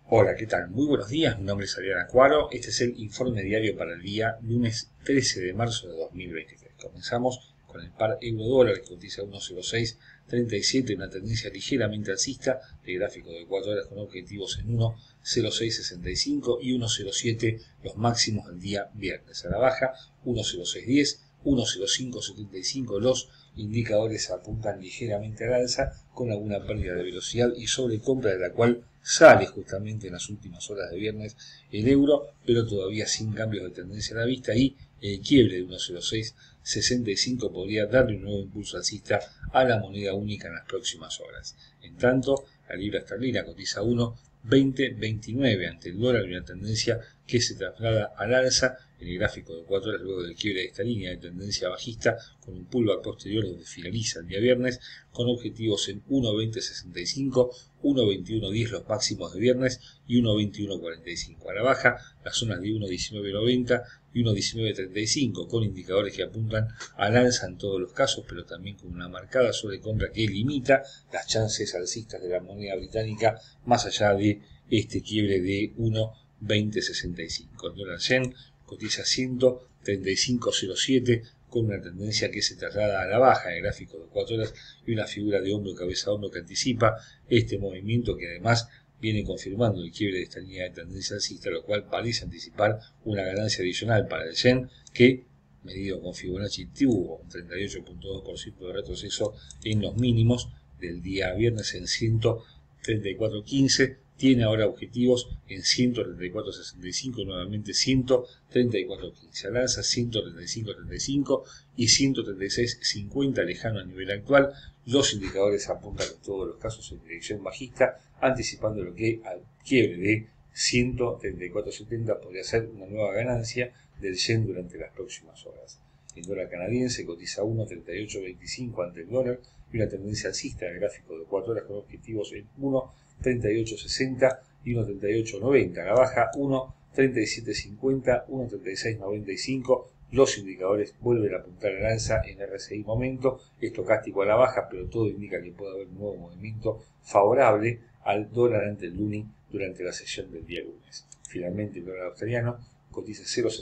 Hola, ¿qué tal? Muy buenos días, mi nombre es Adrián Acuaro. Este es el informe diario para el día lunes 13 de marzo de 2023. Comenzamos con el par euro-dólar que cotiza 1.0637, una tendencia ligeramente alcista, de gráfico de 4 horas con objetivos en 1.0665 y 1.07 los máximos del día viernes. A la baja 1.0610, 1.0575 los indicadores apuntan ligeramente al alza con alguna pérdida de velocidad y sobrecompra de la cual sale justamente en las últimas horas de viernes el euro, pero todavía sin cambios de tendencia a la vista, y el quiebre de 1.0665 podría darle un nuevo impulso alcista a la moneda única en las próximas horas. En tanto, la libra esterlina cotiza 1.2029 ante el dólar, y una tendencia que se traslada al alza en el gráfico de 4 horas luego del quiebre de esta línea de tendencia bajista, con un pullback posterior donde finaliza el día viernes con objetivos en 1.2065, 1.2110 los máximos de viernes y 1.2145. A la baja las zonas de 1.1990 y 1.1935 con indicadores que apuntan al alza en todos los casos, pero también con una marcada sobrecompra que limita las chances alcistas de la moneda británica más allá de este quiebre de 1.2065. El dólar yen cotiza 135.07 con una tendencia que se traslada a la baja en el gráfico de 4 horas y una figura de hombro cabeza a hombro que anticipa este movimiento, que además viene confirmando el quiebre de esta línea de tendencia alcista, lo cual parece anticipar una ganancia adicional para el yen, que medido con Fibonacci tuvo un 38.2% de retroceso en los mínimos del día viernes en 134.15. Tiene ahora objetivos en 134.65 y nuevamente 134.15. Al alza 135.35 y 136.50 lejano al nivel actual. Los indicadores apuntan en todos los casos en dirección bajista, anticipando lo que al quiebre de 134.70 podría ser una nueva ganancia del yen durante las próximas horas. El dólar canadiense cotiza 1.3825 ante el dólar y una tendencia alcista en el gráfico de 4 horas con objetivos en 1.3860 y 1.3890. A la baja 1.3750, 1.3695. Los indicadores vuelven a apuntar al alza en RSI momento, estocástico a la baja, pero todo indica que puede haber un nuevo movimiento favorable al dólar ante el luni durante la sesión del día lunes. Finalmente, el dólar australiano cotiza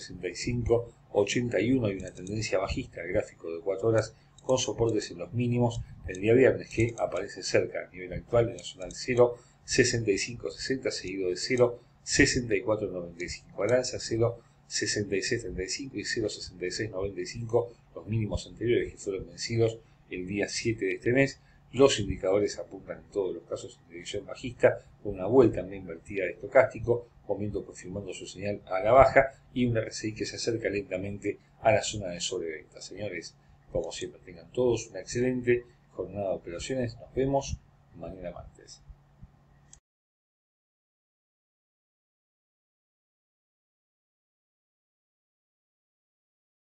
0.6581 y una tendencia bajista al gráfico de 4 horas con soportes en los mínimos del día viernes, que aparece cerca a nivel actual en la zona del 0.6560 seguido de 0.6495. Al alza 0.6635 y 0.6695 los mínimos anteriores que fueron vencidos el día 7 de este mes. Los indicadores apuntan en todos los casos en dirección bajista, con una vuelta en la invertida de estocástico, momento confirmando su señal a la baja, y un RSI que se acerca lentamente a la zona de sobreventa. Señores, como siempre, tengan todos una excelente jornada de operaciones. Nos vemos mañana martes.